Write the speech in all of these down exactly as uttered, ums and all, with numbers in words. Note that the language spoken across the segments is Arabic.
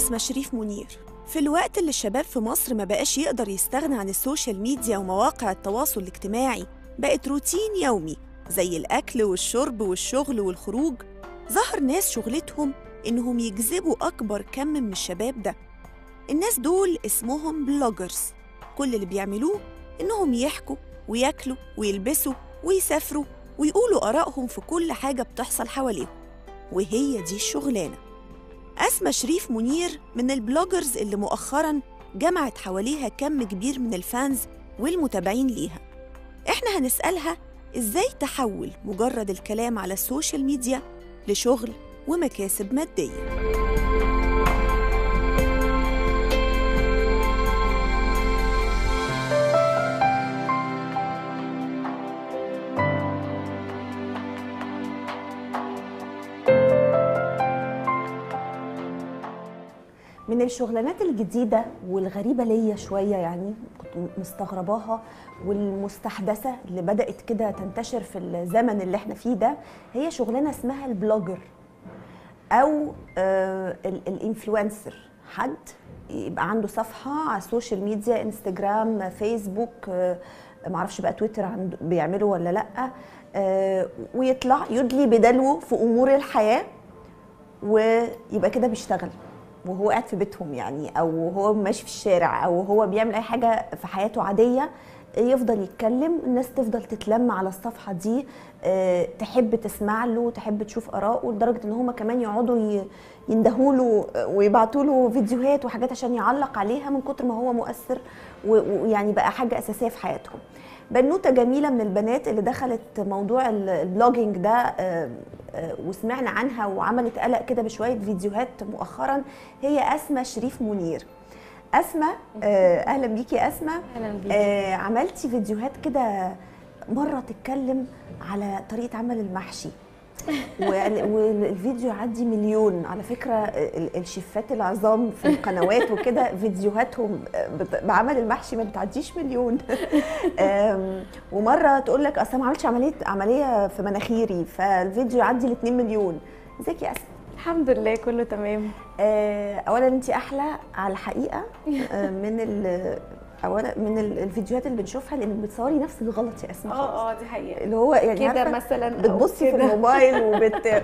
أسمى شريف منير. في الوقت اللي الشباب في مصر ما بقاش يقدر يستغنى عن السوشيال ميديا ومواقع التواصل الاجتماعي، بقت روتين يومي زي الأكل والشرب والشغل والخروج، ظهر ناس شغلتهم إنهم يجذبوا أكبر كم من الشباب ده. الناس دول اسمهم بلوجرز، كل اللي بيعملوه إنهم يحكوا وياكلوا ويلبسوا ويسافروا ويقولوا آرائهم في كل حاجة بتحصل حواليهم، وهي دي الشغلانة. أسمى شريف منير من البلوجرز اللي مؤخراً جمعت حواليها كم كبير من الفانز والمتابعين ليها. إحنا هنسألها إزاي تحول مجرد الكلام على السوشيال ميديا لشغل ومكاسب مادية. من الشغلانات الجديدة والغريبة ليا شوية، يعني كنت مستغرباها والمستحدثة اللي بدأت كده تنتشر في الزمن اللي احنا فيه ده، هي شغلانة اسمها البلوجر أو آه الانفلونسر. حد يبقى عنده صفحة على السوشيال ميديا، انستجرام، فيسبوك، آه معرفش بقى تويتر عنده بيعمله ولا لأ، آه ويطلع يدلي بدلوه في أمور الحياة ويبقى كده بيشتغل وهو قاعد في بيتهم، يعني او هو ماشي في الشارع او هو بيعمل اي حاجه في حياته عاديه، يفضل يتكلم، الناس تفضل تتلم على الصفحه دي، تحب تسمع له، تحب تشوف اراءه، لدرجه ان هم كمان يقعدوا يندهوا له ويبعتوا له فيديوهات وحاجات عشان يعلق عليها من كتر ما هو مؤثر، ويعني بقى حاجه اساسيه في حياتهم. بنوته جميله من البنات اللي دخلت موضوع البلوجينج ده وسمعنا عنها وعملت قلق كده بشويه فيديوهات مؤخرا، هي أسمى شريف منير. أسمى، اهلا بيكي يا أسمى. اهلا بيكي. عملتي فيديوهات كده مره تتكلم على طريقه عمل المحشي والفيديو يعدي مليون. على فكره الشيفات العظام في القنوات وكده فيديوهاتهم بعمل المحشي ما بتعديش مليون. ومره تقول لك اصل ما عملتش عمليه عمليه في مناخيري فالفيديو يعدي ل اتنين مليون. ازيك يا اسماء؟ الحمد لله كله تمام. اولا انت احلى على الحقيقه من ال اولا من الفيديوهات اللي بنشوفها، لانك بتصوري نفسك غلط يا اسماء. اه اه دي حقيقه، اللي هو يعني كده مثلا بتبصي في الموبايل وبت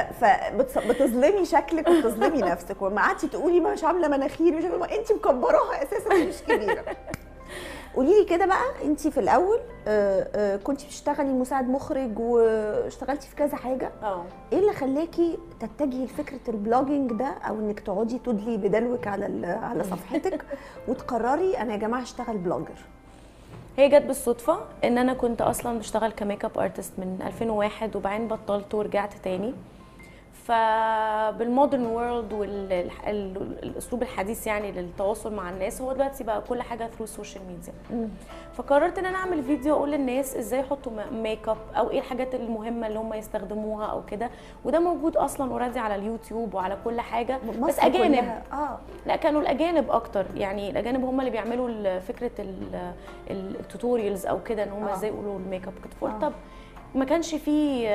فبتظلمي شكلك وبتظلمي نفسك، وما قعدتي تقولي ما مش عامله مناخير، مش عامله، انت مكبراها اساسا مش كبيره. قولي لي كده بقى، انت في الاول كنت بتشتغلي مساعد مخرج واشتغلتي في كذا حاجه، اه ايه اللي خلاكي تتجهي لفكره البلوجينج ده، او انك تقعدي تدلي بدلوك على على صفحتك وتقرري انا يا جماعه هشتغل بلوجر؟ هي جت بالصدفه ان انا كنت اصلا بشتغل كميك اب ارتست من ألفين وواحد، وبعدين بطلت ورجعت تاني. فبالمودرن وورلد والاسلوب الحديث يعني للتواصل مع الناس، هو دلوقتي بقى كل حاجه ثرو السوشيال ميديا. فقررت ان انا اعمل فيديو اقول للناس ازاي يحطوا ميك اب او ايه الحاجات المهمه اللي هم يستخدموها او كده، وده موجود اصلا اوريدي على اليوتيوب وعلى كل حاجه، بس اجانب. اه لا كانوا الاجانب اكتر، يعني الاجانب هم اللي بيعملوا فكره التوتوريالز او كده، ان هم ازاي يقولوا الميك اب كده. فقلت طب ما كانش في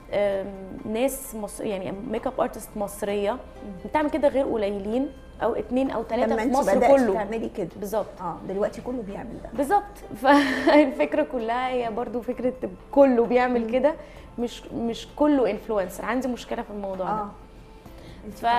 ناس مصر يعني ميك اب ارتست مصريه بتعمل كده غير قليلين، او اتنين او ثلاثه في مصر كله. لما تعملي كده بالظبط، اه دلوقتي كله بيعمل ده بالظبط. فالفكره كلها هي برضو فكره كله بيعمل كده، مش مش كله انفلونسر. عندي مشكله في الموضوع اه ده. ف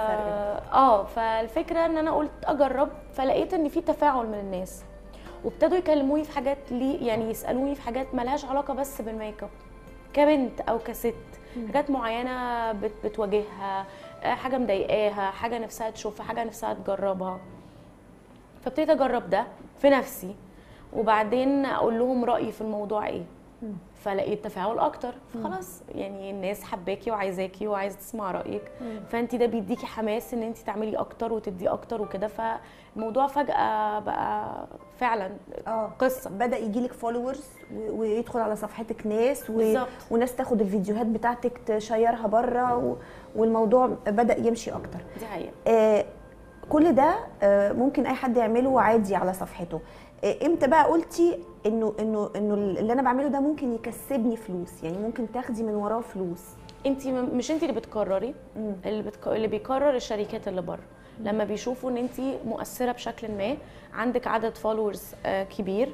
اه فالفكره ان انا قلت اجرب، فلقيت ان في تفاعل من الناس وابتدوا يكلموني في حاجات لي يعني يسالوني في حاجات مالهاش علاقه بس بالميك اب، كبنت او كست، حاجات معينه بت بتواجهها، حاجه مضايقاها، حاجه نفسها تشوفها، حاجه نفسها تجربها. فابتديت اجرب ده في نفسي، وبعدين اقول لهم رايي في الموضوع ايه. فلقيت تفاعل اكتر، فخلاص يعني الناس حباكي وعايزاكي وعايزه تسمع رايك، فانت ده بيديكي حماس ان انت تعملي اكتر وتدي اكتر وكده. فالموضوع فجاه بقى فعلا اه قصه، بدا يجي لك فولورز ويدخل على صفحتك ناس و... وناس تاخد الفيديوهات بتاعتك تشيرها بره و... والموضوع بدا يمشي اكتر. دي حقيقه. آه كل ده آه ممكن اي حد يعمله عادي على صفحته. امتى بقى قلتي انه انه انه اللي انا بعمله ده ممكن يكسبني فلوس، يعني ممكن تاخدي من وراه فلوس؟ انت مش انت اللي بتقرري، اللي بتك... اللي بيقرر الشركات اللي بره. لما بيشوفوا ان انت مؤثره بشكل ما، عندك عدد فولورز كبير،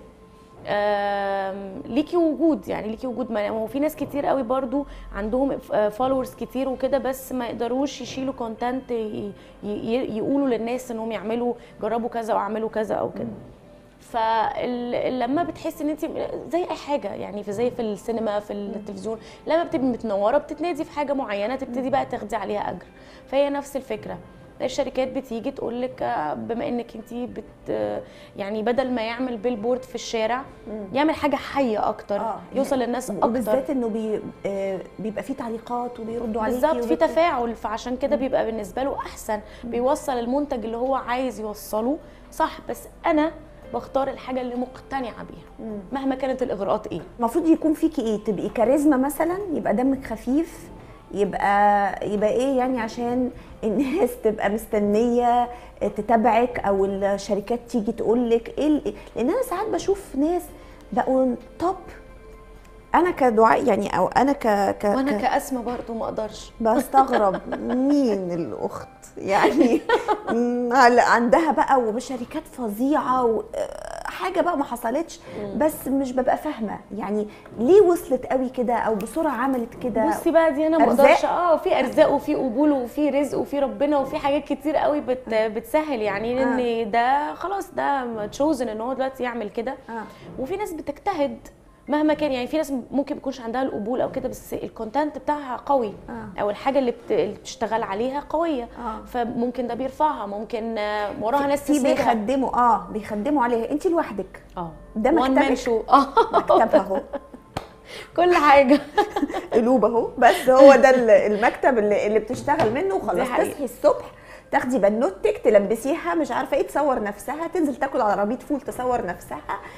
ليكي وجود، يعني ليكي وجود. ما هو في ناس كتير قوي برضو عندهم فولورز كتير وكده، بس ما يقدروش يشيلوا كونتنت يقولوا للناس انهم يعملوا جربوا كذا واعملوا كذا او كده. فلما بتحسي ان انت زي اي حاجه، يعني في زي في السينما في التلفزيون، لما بتبقي متنوره بتتنادي في حاجه معينه تبتدي بقى تاخدي عليها اجر. فهي نفس الفكره، الشركات بتيجي تقول لك بما انك انت بت يعني بدل ما يعمل بيلبورد في الشارع مم. يعمل حاجه حيه اكتر، آه. يوصل للناس اكتر، وبالذات انه بي آه بيبقى فيه تعليقات وبيردوا عليكي بالظبط، في تفاعل، فعشان كده بيبقى بالنسبه له احسن، مم. بيوصل المنتج اللي هو عايز يوصله صح. بس انا بختار الحاجه اللي مقتنعه بيها مم. مهما كانت الاغراءات ايه. المفروض يكون فيكي ايه؟ تبقي كاريزما مثلا، يبقى دمك خفيف، يبقى يبقى ايه يعني عشان الناس تبقى مستنيه تتابعك او الشركات تيجي تقول لك ايه. لان انا ساعات بشوف ناس بقوا توب، انا كدعاء يعني او انا ك, ك... وانا كاسمه برضو ما اقدرش، بستغرب مين الاخت يعني عندها بقى وشركات فظيعه و... حاجه بقى ما حصلتش، بس مش ببقى فاهمه يعني ليه وصلت قوي كده او بسرعه عملت كده. بصي بقى دي انا ما اقدرش. اه في ارزاق وفي قبول وفي رزق وفي ربنا وفي حاجات كتير قوي بت بتسهل يعني ان آه. ده خلاص ده تشوزن ان هو دلوقتي يعمل كده. آه. وفي ناس بتجتهد مهما كان، يعني في ناس ممكن ما يكونش عندها القبول او كده، بس الكونتنت بتاعها قوي آه. او الحاجه اللي, بت... اللي بتشتغل عليها قويه آه. فممكن ده بيرفعها، ممكن وراها ناس تساعدها، بيخدموا اه بيخدموا عليها. انت لوحدك اه ده مكتبك اه مكتبها اهو كل حاجه قلوب اهو، بس هو ده المكتب اللي, اللي بتشتغل منه. وخلاص تصحي الصبح تاخدي بنوتك تلبسيها مش عارفه ايه، تصور نفسها، تنزل تاكل على عربيه فول تصور نفسها،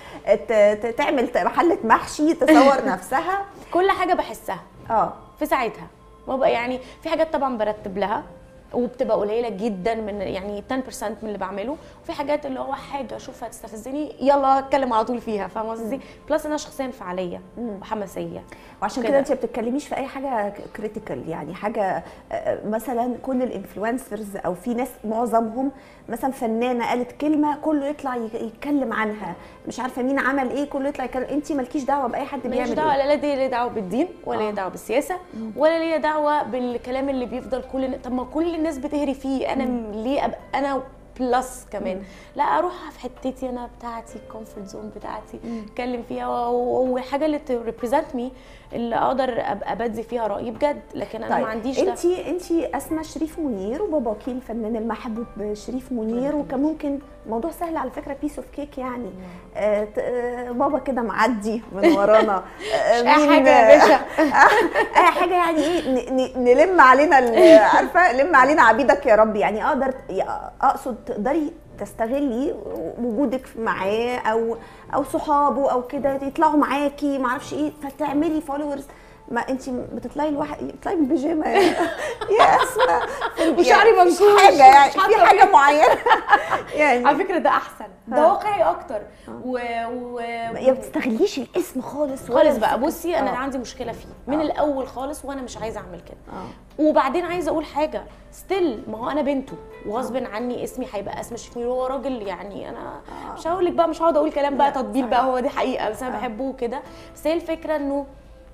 تعمل محله محشي تصور نفسها، كل حاجه بحسها اه في ساعتها. وبقى يعني في حاجات طبعا برتب لها وبتبقى قليله جدا من يعني عشرة بالمية من اللي بعمله، وفي حاجات اللي هو حاجه اشوفها تستفزني يلا اتكلم على طول فيها، فاهمه قصدي؟ بلس انا شخصيا انفعاليه وحماسيه، وعشان كده انت ما بتتكلميش في اي حاجه كريتيكال، يعني حاجه مثلا كل الانفلونسرز او في ناس معظمهم مثلا فنانه قالت كلمه كله يطلع يتكلم عنها، مش عارفه مين عمل ايه كله يطلع يتكلم. انت مالكيش دعوه باي حد بيعمل ايه، ماليش دعوه، لا دي ليها دعوه بالدين ولا ليها دعوه بالسياسه ولا ليها دعوه بالكلام اللي بيفضل كل طب ما كل الناس بتهري فيه، انا مم. ليه ابقى انا بلس كمان؟ مم. لا اروح في حتتي انا بتاعتي، الكومفورت زون بتاعتي اتكلم فيها، والحاجه اللي تريبريزنت مي اللي اقدر ابقى بدي فيها رايي بجد. لكن انا طيب. ما عنديش ده. انت انت اسماء شريف منير وباباكي الفنان المحبوب شريف منير، وكان ممكن موضوع سهل على فكره، بيس اوف كيك يعني آه آه بابا كده معدي من ورانا آه مش اي حاجه يا باشا اي حاجه يعني ايه نلم علينا عارفه لم علينا عبيدك يا رب، يعني اقدر اقصد تقدري تستغلي وجودك معاه او او صحابه او كده يطلعوا معاكي ما اعرفش ايه فتعملي فولورز. ما انت بتطلعي لوحدك، بتطلعي بالبيجامه يا, يا اسماء وشعري منكوش حاجه يعني في حاجه معينه يعني على فكره ده احسن، ده واقعي اكتر و, و... ما بتستغليش الاسم خالص خالص بقى. بصي انا آه. عندي مشكله فيه من آه. الاول خالص، وانا مش عايزه اعمل كده آه. وبعدين عايزه اقول حاجه ستيل، ما هو انا بنته وغصب آه. عني اسمي هيبقى اسم شريف منير، هو راجل يعني انا آه. مش هقول لك بقى، مش هقعد اقول كلام بقى تطبيل بقى، هو دي حقيقه بس انا آه. بحبه كده. بس هي الفكره انه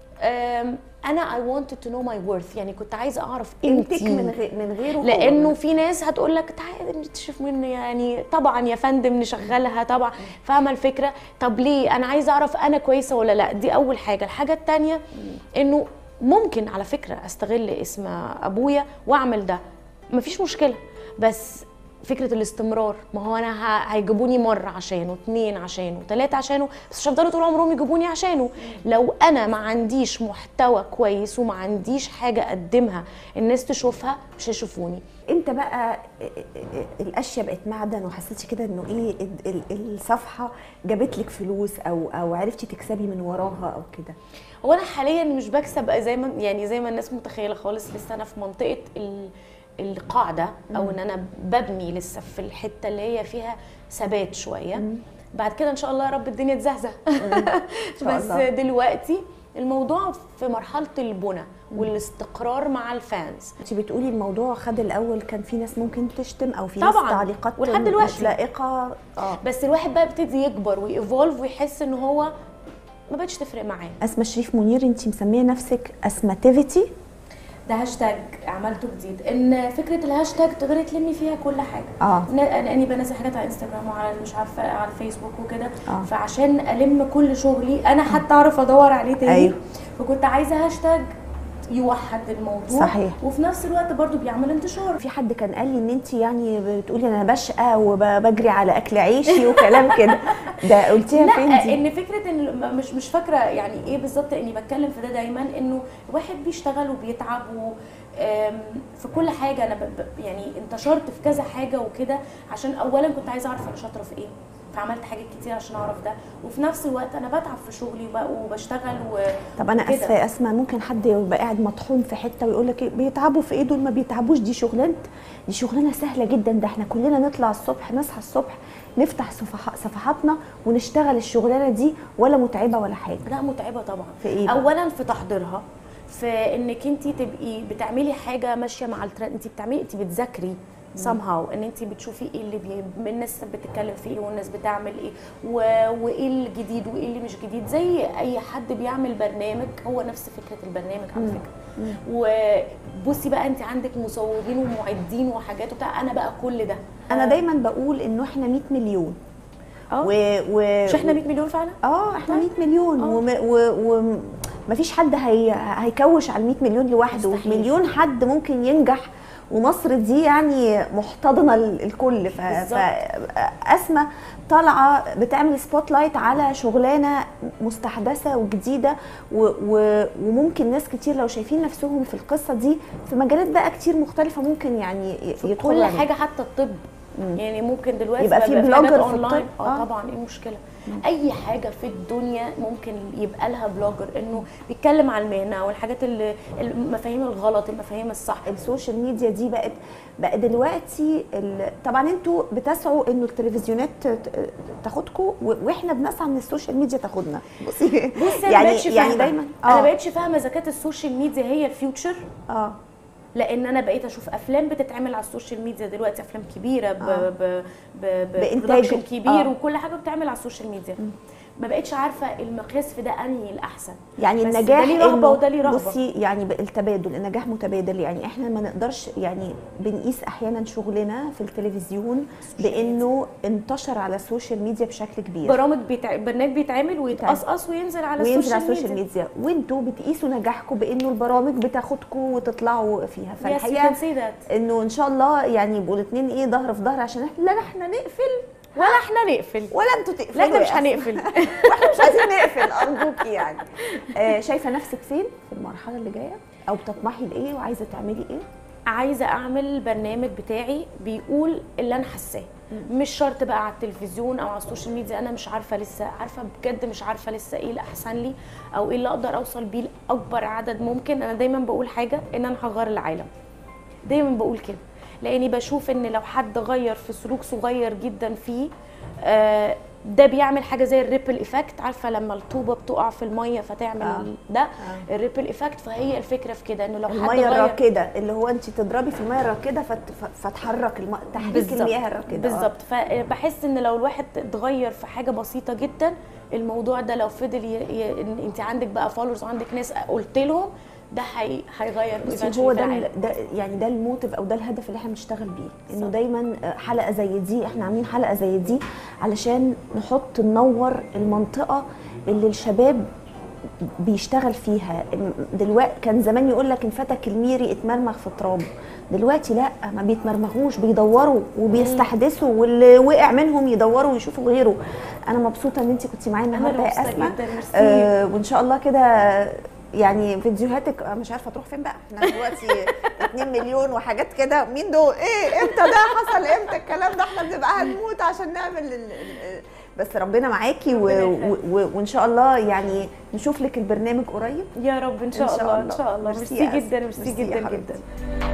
انا I wanted to know my worth، يعني كنت عايزه اعرف قيمتك من غير من غيره، لانه في ناس هتقول لك تعالى نكتشف منه يعني طبعا يا فندم نشغلها طبعا، فاهمه الفكره؟ طب ليه؟ انا عايزه اعرف انا كويسه ولا لا، دي اول حاجه. الحاجه الثانيه انه ممكن على فكره استغل اسم ابويا واعمل ده، مفيش مشكله، بس فكره الاستمرار، ما هو انا هيجيبوني مره عشانه، اتنين عشانه، تلاته عشانه، بس مش هيفضلوا طول عمرهم يجيبوني عشانه. لو انا ما عنديش محتوى كويس وما عنديش حاجه اقدمها الناس تشوفها مش هيشوفوني. امتى بقى الاشياء بقت معدن وحسيتي كده انه ايه الصفحه جابت لك فلوس او او عرفتي تكسبي من وراها او كده؟ هو انا حاليا مش بكسب زي ما يعني زي ما الناس متخيله خالص، لسه انا في منطقه ال القاعده او ان انا ببني لسه في الحته اللي هي فيها ثبات شويه. مم. بعد كده ان شاء الله يا رب الدنيا تزهزه بس الله. دلوقتي الموضوع في مرحله البنى والاستقرار مع الفانز. انت بتقولي الموضوع خد الاول كان في ناس ممكن تشتم او في طبعاً. ناس تعليقات ولحد دلوقتي مش لائقه. اه بس الواحد بقى بيبتدي يكبر وييفولف ويحس ان هو ما بقتش تفرق معاه. اسماء شريف منير، انت مسميه نفسك اسماتيفيتي، ده هاشتاج عملته جديد، ان فكره الهاشتاج تقدري تلمي فيها كل حاجه. اه لاني بنزل حاجات على انستغرام وعلى مش عارفه على الفيسبوك وكده. آه. فعشان الم كل شغلي انا حتى اعرف ادور عليه تاني. أيوه. فكنت عايزه هاشتاج يوحد الموضوع صحيح. وفي نفس الوقت برضو بيعمل انتشار. في حد كان قال لي ان انت يعني بتقولي انا بشقى وبجري على اكل عيشي وكلام كده، ده قلتيها فين لا دي؟ ان فكره ان مش مش فاكره يعني ايه بالظبط اني بتكلم في ده دايما، انه الواحد بيشتغل وبيتعب و في كل حاجه. انا يعني انتشرت في كذا حاجه وكده عشان اولا كنت عايزه اعرف انا شاطره في ايه، فعملت حاجات كتير عشان اعرف ده، وفي نفس الوقت انا بتعب في شغلي وبشتغل و طب انا اسفه يا اسماء، ممكن حد يبقى قاعد مطحون في حته ويقول لك بيتعبوا في ايه دول؟ ما بيتعبوش، دي شغلانه دي شغلانه سهله جدا، ده احنا كلنا نطلع الصبح نصحى الصبح نفتح صفح صفحاتنا ونشتغل الشغلانه دي، ولا متعبه ولا حاجه؟ لا متعبه طبعا. في ايه؟ اولا في تحضيرها، في انك انت تبقي بتعملي حاجه ماشيه مع الترند، انت بتعملي انت بتذاكري somehow ان انت بتشوفي ايه اللي بي... الناس بتتكلم في ايه والناس بتعمل ايه و... وايه الجديد وايه اللي مش جديد، زي اي حد بيعمل برنامج، هو نفس فكره البرنامج على فكره. وبصي بقى انت عندك مصورين ومعدين وحاجات وبتاع، انا بقى كل ده انا دايما بقول انه احنا مية مليون. اه و... و... مش احنا مية مليون فعلا؟ اه احنا مية مليون وم... و... و... مفيش حد هي... هيكوش على مية مليون لوحده، مستحيل. مليون حد ممكن ينجح، ومصر دي يعني محتضنه الكل. ف... فاسماء طالعه بتعمل سبوت لايت على شغلانه مستحدثه وجديده و... و... وممكن ناس كتير لو شايفين نفسهم في القصه دي في مجالات بقى كتير مختلفه ممكن يعني في كل حاجه، حتى الطب. مم. يعني ممكن دلوقتي يبقى في بلوجر في الطب. اه, آه طبعا، ايه المشكله؟ مم. اي حاجه في الدنيا ممكن يبقى لها بلوجر، انه بيتكلم على المهنه والحاجات اللي المفاهيم الغلط المفاهيم الصح. السوشيال ميديا دي بقت بقى دلوقتي طبعا انتوا بتسعوا انه التلفزيونات تاخدكم، واحنا بنسعى ان السوشيال ميديا تاخدنا. بصي بصي يعني أنا يعني دايما آه. انا بقيتش فاهمه اذا كانت السوشيال ميديا هي الفيوتشر. اه لان انا بقيت اشوف افلام بتتعمل على السوشيال ميديا دلوقتي، افلام كبيره ب آه. ب ب بانتاج كبير آه. وكل حاجه بتتعمل على السوشيال ميديا. م. ما بقتش عارفه المقياس في ده انهي الاحسن. يعني النجاح ده ليه رهبه وده ليه رهبه. بصي يعني التبادل، النجاح متبادل. يعني احنا ما نقدرش يعني بنقيس احيانا شغلنا في التلفزيون بانه انتشر على السوشيال ميديا بشكل كبير. برامج بيتع... برنامج بيتعمل ويتقصقص وينزل على وينزل السوشيال, على السوشيال ميديا, ميديا. وانتوا بتقيسوا نجاحكم بانه البرامج بتاخدكم وتطلعوا فيها. فالحقيقه انه ان شاء الله يعني يبقوا الاثنين ايه ظهر في ظهر، عشان احنا لا احنا نقفل ولا احنا نقفل ولا انتوا تقفلوا. لا احنا مش هنقفل واحنا مش عايزين نقفل ارجوكي. يعني آه شايفه نفسك فين في المرحله اللي جايه، او بتطمحي لايه وعايزه تعملي ايه؟ عايزه اعمل البرنامج بتاعي بيقول اللي انا حاساه، مش شرط بقى على التلفزيون او على السوشيال ميديا. انا مش عارفه لسه، عارفه بجد مش عارفه لسه ايه الاحسن لي او ايه اللي اقدر اوصل بيه لاكبر عدد ممكن. انا دايما بقول حاجه، ان انا هغير العالم. دايما بقول كده، لاني بشوف ان لو حد غير في سلوك صغير جدا فيه آه ده بيعمل حاجه زي الريبل ايفكت. عارفه لما الطوبه بتقع في الميه فتعمل آه. ده آه. الريبل ايفكت. فهي الفكره في كده، انه لو حد الميه الراكده اللي هو انت تضربي في الميه الراكده فتحرك الم... تحريك المياه الراكده بالظبط. فبحس ان لو الواحد اتغير في حاجه بسيطه جدا، الموضوع ده لو فضل ي... ي... انت عندك بقى فولورز وعندك ناس قلت لهم ده هي... هيغير. بس هو ده, ده يعني ده الموتيف او ده الهدف اللي احنا بنشتغل بيه، انه دايما حلقه زي دي، احنا عاملين حلقه زي دي علشان نحط ننور المنطقه اللي الشباب بيشتغل فيها. دلوقتي كان زمان يقول لك انفتك الميري اتمرمغ في التراب، دلوقتي لا، ما بيتمرمغوش، بيدوروا وبيستحدثوا، واللي وقع منهم يدوروا ويشوفوا غيره. انا مبسوطه ان انت كنتي معايا النهارده يا اسماء، آه وان شاء الله كده يعني فيديوهاتك مش عارفه تروح فين بقى. احنا دلوقتي اتنين مليون وحاجات كده، مين دول؟ ايه امتى ده حصل؟ امتى الكلام ده؟ احنا بنبقى هنموت عشان نعمل ال ال بس ربنا معاكي و... و... وان شاء الله يعني نشوف لك البرنامج قريب يا رب. ان شاء, إن شاء الله. الله ان شاء الله. ميرسي جدا، ميرسي جدا جدا.